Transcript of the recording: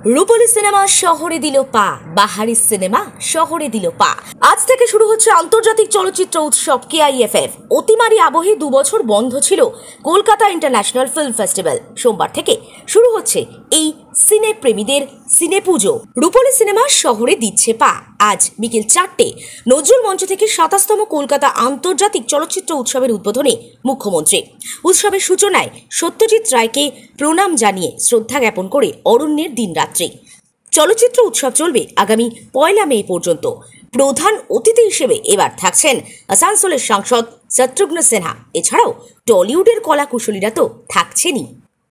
রূপলী cinema শহরে দিল পা, বাহারি সিনেমা শহরে দিল পা। আজ থেকে শুরু হচ্ছে আন্তর্জাতিক চলচ্চিত্র উৎসব KIFF। অতিমারি আবহে 2 বছর বন্ধ ছিল কলকাতা ইন্টারন্যাশনাল ফিল্ম ফেস্টিভ্যাল। সোমবার থেকে শুরু হচ্ছে এই সিনে প্রেমীদের সিনে পুজো। রূপলী সিনেমা শহরে দিচ্ছে পা। আজ বিকেল 4টে নজরুল মঞ্চ থেকে 27তম কলকাতা আন্তর্জাতিক চলচ্চিত্র উৎসবের উদ্বোধনে মুখ্যমন্ত্রী। উৎসবের সূচনায় সত্যজিৎ রায়কে প্রণাম জানিয়ে শ্রদ্ধা জ্ঞাপন করে অরণ্যের দিনরাত্রি। চলচ্চিত্র উৎসব চলবে আগামী 1 মে পর্যন্ত। প্রধান অতিথি হিসেবে এবার থাকছেন আসানসোলের সাংসদ শত্রুঘ্ন সিনহা। এছাড়াও টলিউডের কলাকুশলীরা তো থাকছেনই।